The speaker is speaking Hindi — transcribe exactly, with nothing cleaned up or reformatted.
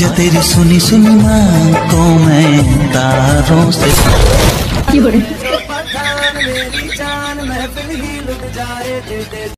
आजा तेरी सुनी सुनी मांग को मैं तारों से